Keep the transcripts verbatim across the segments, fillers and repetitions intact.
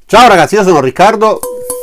Ciao ragazzi, io sono Riccardo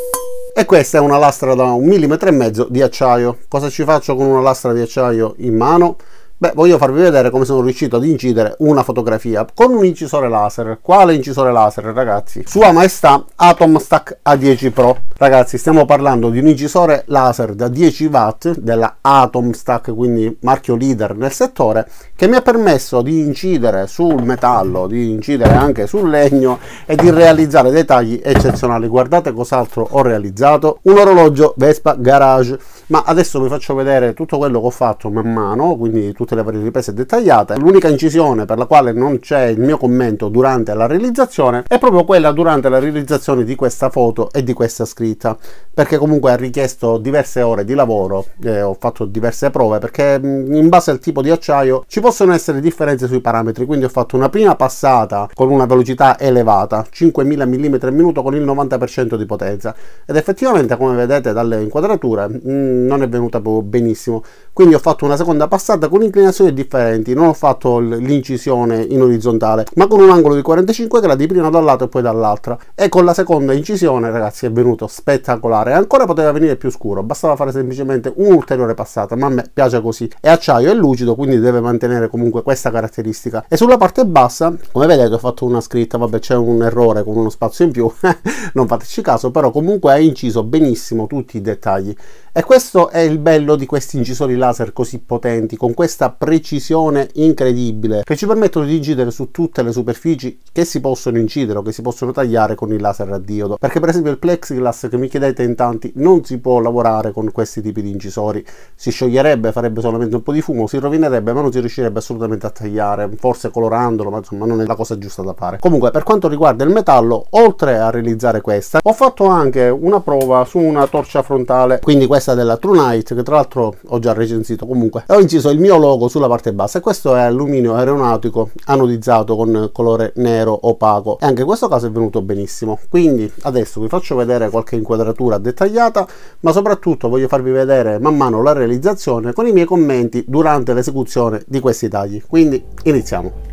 e questa è una lastra da un millimetro e mezzo di acciaio. Cosa ci faccio con una lastra di acciaio in mano? Beh, voglio farvi vedere come sono riuscito ad incidere una fotografia con un incisore laser. Quale incisore laser, ragazzi? Sua Maestà Atomstack A dieci Pro. Ragazzi, stiamo parlando di un incisore laser da dieci watt della Atomstack, quindi marchio leader nel settore, che mi ha permesso di incidere sul metallo, di incidere anche sul legno e di realizzare dei tagli eccezionali. Guardate cos'altro ho realizzato: un orologio Vespa Garage. Ma adesso vi faccio vedere tutto quello che ho fatto man mano, quindi tutte le varie riprese dettagliate. L'unica incisione per la quale non c'è il mio commento durante la realizzazione è proprio quella durante la realizzazione di questa foto e di questa scritta, perché comunque ha richiesto diverse ore di lavoro, eh, ho fatto diverse prove, perché in base al tipo di acciaio ci possono essere differenze sui parametri. Quindi ho fatto una prima passata con una velocità elevata, cinquemila millimetri al minuto, con il novanta per cento di potenza, ed effettivamente, come vedete dalle inquadrature, mh, non è venuta proprio benissimo. Quindi ho fatto una seconda passata con inclinazioni differenti, non ho fatto l'incisione in orizzontale ma con un angolo di quarantacinque gradi, prima da un lato e poi dall'altra, e con la seconda incisione, ragazzi, è venuto spettacolare. Ancora poteva venire più scuro, bastava fare semplicemente un'ulteriore passata, ma a me piace così. È acciaio, è lucido, quindi deve mantenere comunque questa caratteristica. E sulla parte bassa, come vedete, ho fatto una scritta, vabbè, c'è un errore con uno spazio in più non fateci caso, però comunque ha inciso benissimo tutti i dettagli. E questo è il bello di questi incisori laser così potenti, con questa precisione incredibile, che ci permettono di incidere su tutte le superfici che si possono incidere o che si possono tagliare con il laser a diodo. Perché per esempio il plexiglass, che mi chiedete in tanti, non si può lavorare con questi tipi di incisori, si scioglierebbe, farebbe solamente un po' di fumo, si rovinerebbe, ma non si riuscirebbe assolutamente a tagliare, forse colorandolo, ma insomma non è la cosa giusta da fare. Comunque, per quanto riguarda il metallo, oltre a realizzare questa, ho fatto anche una prova su una torcia frontale, quindi questa della True Night, che tra l'altro ho già recensito. Comunque ho inciso il mio logo sulla parte bassa, e questo è alluminio aeronautico anodizzato con colore nero opaco, e anche in questo caso è venuto benissimo. Quindi adesso vi faccio vedere qualche inquadratura dettagliata, ma soprattutto voglio farvi vedere man mano la realizzazione con i miei commenti durante l'esecuzione di questi tagli. Quindi iniziamo.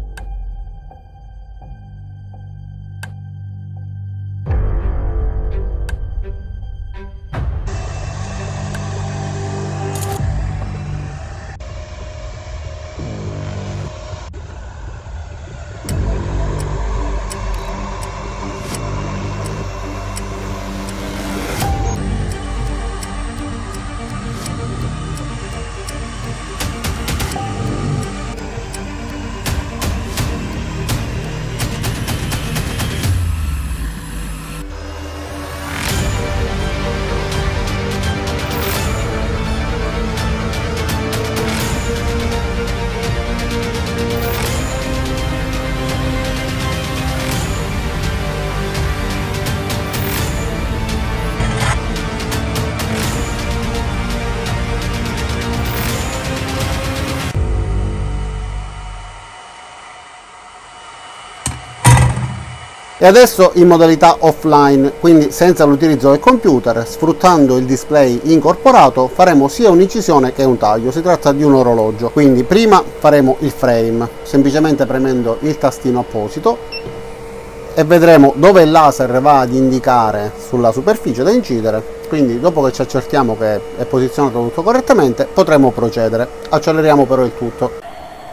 E adesso in modalità offline, quindi senza l'utilizzo del computer, sfruttando il display incorporato, faremo sia un'incisione che un taglio. Si tratta di un orologio, quindi prima faremo il frame, semplicemente premendo il tastino apposito, e vedremo dove il laser va ad indicare sulla superficie da incidere. Quindi dopo che ci accertiamo che è posizionato tutto correttamente, potremo procedere. Acceleriamo però il tutto.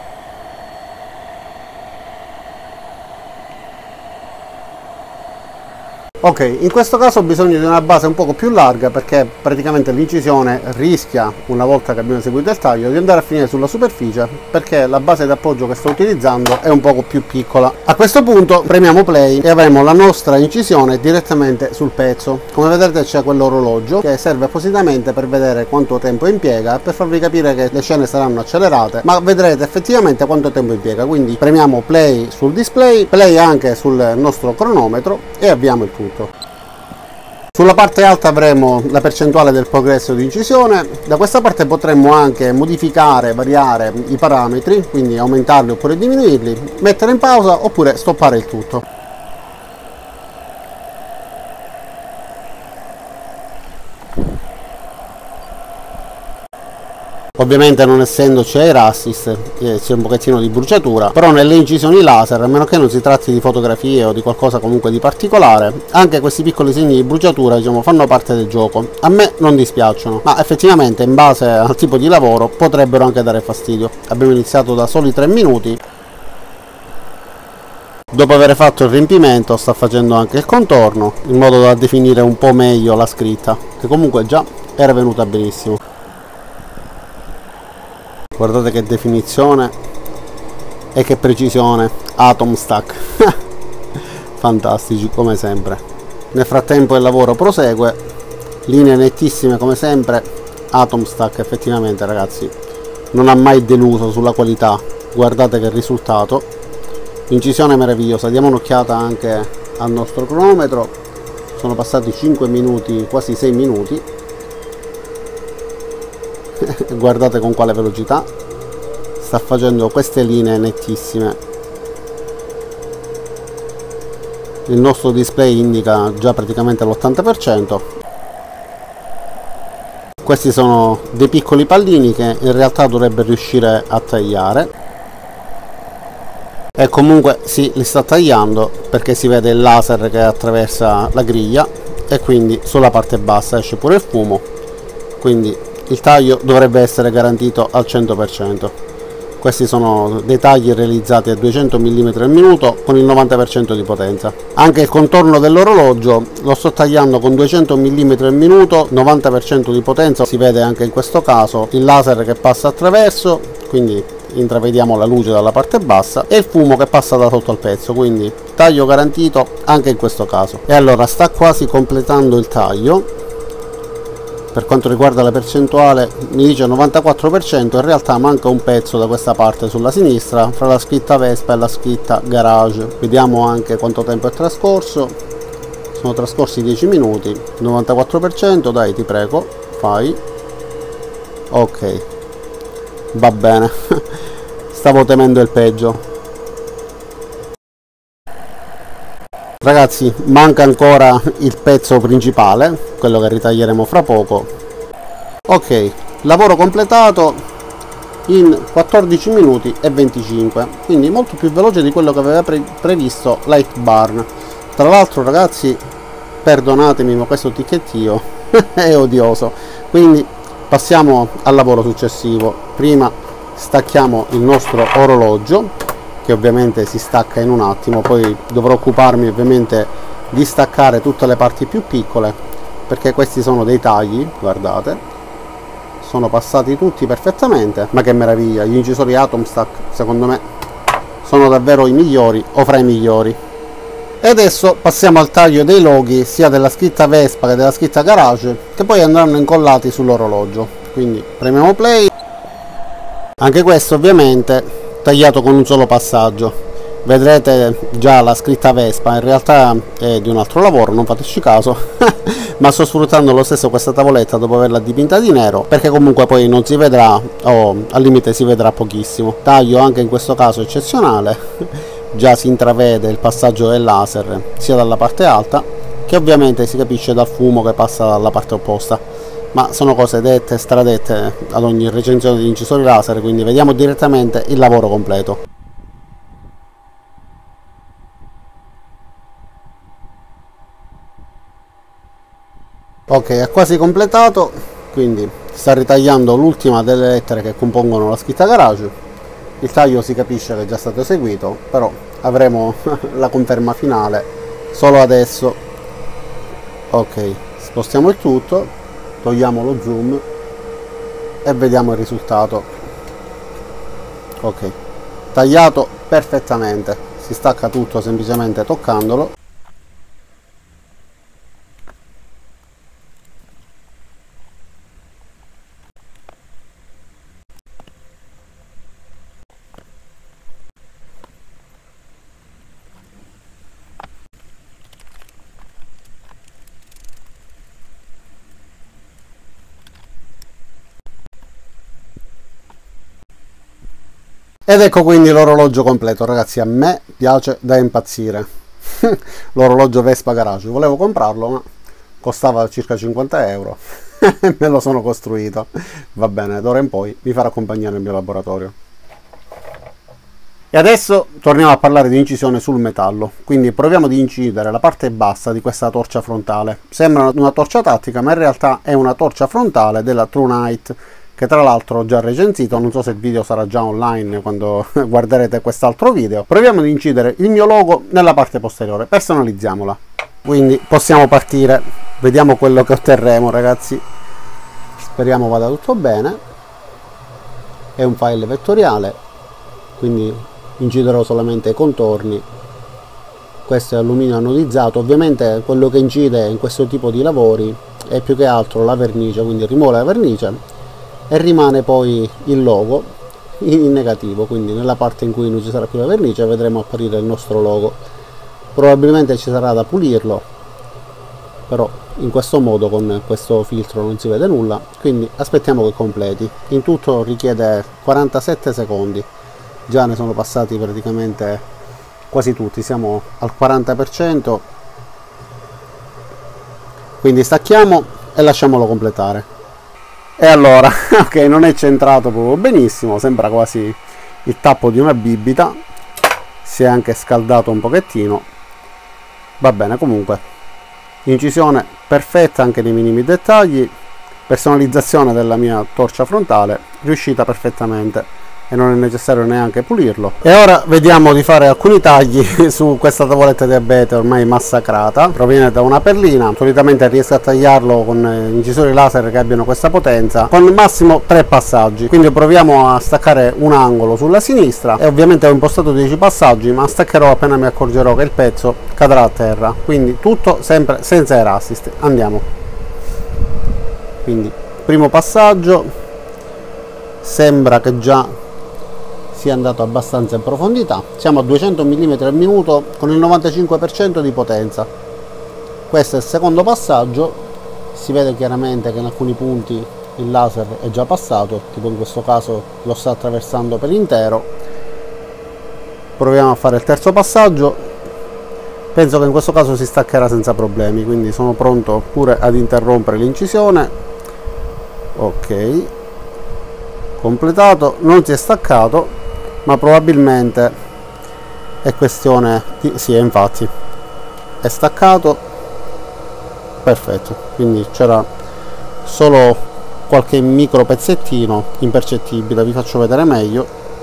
Ok, in questo caso ho bisogno di una base un poco più larga, perché praticamente l'incisione rischia, una volta che abbiamo eseguito il taglio, di andare a finire sulla superficie, perché la base d'appoggio che sto utilizzando è un poco più piccola. A questo punto premiamo play e avremo la nostra incisione direttamente sul pezzo. Come vedete c'è quell'orologio che serve appositamente per vedere quanto tempo impiega e per farvi capire che le scene saranno accelerate, ma vedrete effettivamente quanto tempo impiega. Quindi premiamo play sul display, play anche sul nostro cronometro e avviamo il tutto. Sulla parte alta avremo la percentuale del progresso di incisione. Da questa parte potremmo anche modificare, variare i parametri, quindi aumentarli oppure diminuirli, mettere in pausa oppure stoppare il tutto. Ovviamente non essendoci air assist eh, c'è un pochettino di bruciatura, però nelle incisioni laser, a meno che non si tratti di fotografie o di qualcosa comunque di particolare, anche questi piccoli segni di bruciatura, diciamo, fanno parte del gioco. A me non dispiacciono, ma effettivamente in base al tipo di lavoro potrebbero anche dare fastidio. Abbiamo iniziato da soli tre minuti. Dopo aver fatto il riempimento sta facendo anche il contorno, in modo da definire un po' meglio la scritta, che comunque già era venuta benissimo. Guardate che definizione e che precisione, Atom Stack. Fantastici come sempre. Nel frattempo il lavoro prosegue, linee nettissime come sempre. Atom Stack effettivamente, ragazzi, non ha mai deluso sulla qualità. Guardate che risultato, incisione meravigliosa. Diamo un'occhiata anche al nostro cronometro, sono passati cinque minuti, quasi sei minuti. Guardate con quale velocità sta facendo queste linee nettissime. Il nostro display indica già praticamente l'ottanta per cento. Questi sono dei piccoli pallini che in realtà dovrebbe riuscire a tagliare, e comunque sì, li sta tagliando, perché si vede il laser che attraversa la griglia e quindi sulla parte bassa esce pure il fumo, quindi il taglio dovrebbe essere garantito al cento per cento. Questi sono dei tagli realizzati a duecento millimetri al minuto con il novanta per cento di potenza. Anche il contorno dell'orologio lo sto tagliando con duecento millimetri al minuto, novanta per cento di potenza. Si vede anche in questo caso il laser che passa attraverso, quindi intravediamo la luce dalla parte bassa e il fumo che passa da sotto al pezzo, quindi taglio garantito anche in questo caso. E allora sta quasi completando il taglio. Per quanto riguarda la percentuale mi dice novantaquattro per cento, in realtà manca un pezzo da questa parte sulla sinistra, fra la scritta Vespa e la scritta Garage. Vediamo anche quanto tempo è trascorso, sono trascorsi dieci minuti, novantaquattro per cento, dai ti prego, fai, ok, va bene, stavo temendo il peggio. Ragazzi, manca ancora il pezzo principale, quello che ritaglieremo fra poco. Ok, lavoro completato in quattordici minuti e venticinque, quindi molto più veloce di quello che aveva pre previsto Lightburn. Tra l'altro, ragazzi, perdonatemi, ma questo ticchettio è odioso, quindi passiamo al lavoro successivo. Prima stacchiamo il nostro orologio, che ovviamente si stacca in un attimo, poi dovrò occuparmi ovviamente di staccare tutte le parti più piccole, perché questi sono dei tagli, guardate, sono passati tutti perfettamente. Ma che meraviglia, gli incisori Atom Stack secondo me sono davvero i migliori o fra i migliori. E adesso passiamo al taglio dei loghi sia della scritta Vespa che della scritta Garage, che poi andranno incollati sull'orologio. Quindi premiamo play. Anche questo ovviamente tagliato con un solo passaggio. Vedrete già la scritta Vespa in realtà è di un altro lavoro, non fateci caso, ma sto sfruttando lo stesso questa tavoletta dopo averla dipinta di nero, perché comunque poi non si vedrà, o al limite si vedrà pochissimo. Taglio anche in questo caso eccezionale, già si intravede il passaggio del laser sia dalla parte alta, che ovviamente si capisce dal fumo che passa dalla parte opposta. Ma sono cose dette, stradette ad ogni recensione di incisori laser, quindi vediamo direttamente il lavoro completo. Ok, è quasi completato, quindi sta ritagliando l'ultima delle lettere che compongono la scritta Garage. Il taglio si capisce che è già stato eseguito, però avremo la conferma finale solo adesso. Ok, spostiamo il tutto, togliamo lo zoom e vediamo il risultato. Ok, tagliato perfettamente, si stacca tutto semplicemente toccandolo. Ed ecco quindi l'orologio completo, ragazzi. A me piace da impazzire. L'orologio Vespa Garage, volevo comprarlo ma costava circa cinquanta euro. Me lo sono costruito. Va bene, d'ora in poi mi farà compagnia nel mio laboratorio. E adesso torniamo a parlare di incisione sul metallo. Quindi proviamo ad incidere la parte bassa di questa torcia frontale. Sembra una torcia tattica, ma in realtà è una torcia frontale della True Night, che tra l'altro ho già recensito. Non so se il video sarà già online quando guarderete quest'altro video. Proviamo ad incidere il mio logo nella parte posteriore, personalizziamola. Quindi possiamo partire, vediamo quello che otterremo, ragazzi. Speriamo vada tutto bene. È un file vettoriale, quindi inciderò solamente i contorni. Questo è alluminio anodizzato. Ovviamente quello che incide in questo tipo di lavori è più che altro la vernice, quindi rimuove la vernice e rimane poi il logo in negativo, quindi nella parte in cui non ci sarà più la vernice vedremo apparire il nostro logo. Probabilmente ci sarà da pulirlo, però in questo modo con questo filtro non si vede nulla, quindi aspettiamo che completi. In tutto richiede quarantasette secondi, già ne sono passati praticamente quasi tutti, siamo al quaranta per cento, quindi stacchiamo e lasciamolo completare. E allora, ok, non è centrato proprio benissimo, sembra quasi il tappo di una bibita, si è anche scaldato un pochettino. Va bene, comunque incisione perfetta anche nei minimi dettagli, personalizzazione della mia torcia frontale riuscita perfettamente e non è necessario neanche pulirlo. E ora vediamo di fare alcuni tagli su questa tavoletta di abete ormai massacrata. Proviene da una perlina, solitamente riesco a tagliarlo con incisori laser che abbiano questa potenza, con massimo tre passaggi. Quindi proviamo a staccare un angolo sulla sinistra e ovviamente ho impostato dieci passaggi, ma staccherò appena mi accorgerò che il pezzo cadrà a terra, quindi tutto sempre senza air assist. Andiamo. Quindi primo passaggio, sembra che già sia andato abbastanza in profondità, siamo a duecento millimetri al minuto con il novantacinque per cento di potenza. Questo è il secondo passaggio, si vede chiaramente che in alcuni punti il laser è già passato, tipo in questo caso lo sta attraversando per intero. Proviamo a fare il terzo passaggio, penso che in questo caso si staccherà senza problemi, quindi sono pronto pure ad interrompere l'incisione. Ok, completato, non si è staccato, ma probabilmente è questione di... sì, infatti è staccato, perfetto, quindi c'era solo qualche micro pezzettino impercettibile. Vi faccio vedere meglio,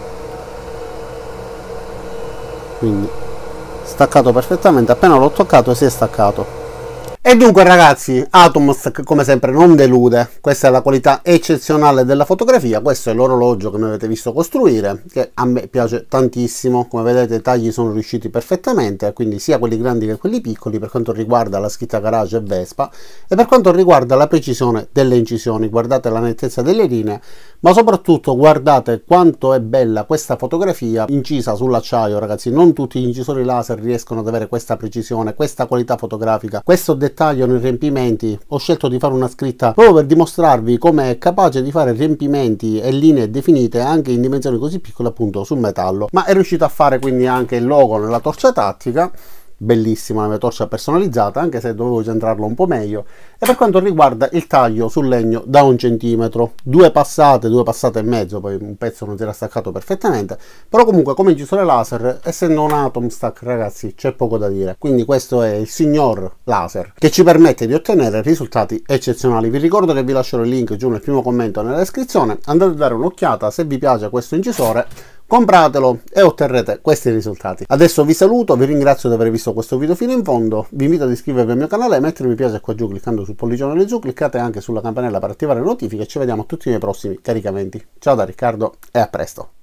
quindi staccato perfettamente, appena l'ho toccato si è staccato. E dunque ragazzi, Atomos come sempre non delude, questa è la qualità eccezionale della fotografia. Questo è l'orologio che mi avete visto costruire, che a me piace tantissimo. Come vedete i tagli sono riusciti perfettamente, quindi sia quelli grandi che quelli piccoli, per quanto riguarda la scritta Garage e Vespa, e per quanto riguarda la precisione delle incisioni. Guardate la nettezza delle linee, ma soprattutto guardate quanto è bella questa fotografia incisa sull'acciaio, ragazzi. Non tutti gli incisori laser riescono ad avere questa precisione, questa qualità fotografica, questo dettaglio nei riempimenti. Ho scelto di fare una scritta proprio per dimostrarvi come è capace di fare riempimenti e linee definite anche in dimensioni così piccole, appunto sul metallo. Ma è riuscito a fare quindi anche il logo nella torcia tattica, bellissima la mia torcia personalizzata, anche se dovevo centrarlo un po' meglio. E per quanto riguarda il taglio sul legno da un centimetro, due passate, due passate e mezzo, poi un pezzo non si era staccato perfettamente, però comunque come incisore laser, essendo un Atom Stack, ragazzi, c'è poco da dire. Quindi questo è il signor laser che ci permette di ottenere risultati eccezionali. Vi ricordo che vi lascerò il link giù nel primo commento nella descrizione, andate a dare un'occhiata se vi piace questo incisore, compratelo e otterrete questi risultati. Adesso vi saluto, vi ringrazio di aver visto questo video fino in fondo, vi invito ad iscrivervi al mio canale e mettere mi piace qua giù cliccando sul pollicione lì giù, cliccate anche sulla campanella per attivare le notifiche e ci vediamo a tutti i miei prossimi caricamenti. Ciao da Riccardo e a presto!